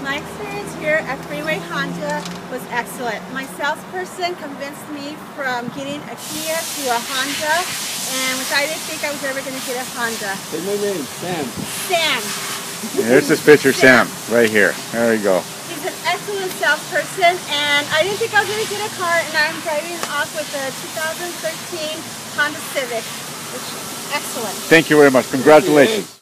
My experience here at Freeway Honda was excellent. My salesperson convinced me from getting a Kia to a Honda, and which I didn't think I was ever going to get a Honda. Say my name, Sam. Sam. Here's this picture, Sam, right here. There you go. He's an excellent salesperson, and I didn't think I was going to get a car, and I'm driving off with a 2013 Honda Civic, which is excellent. Thank you very much. Congratulations.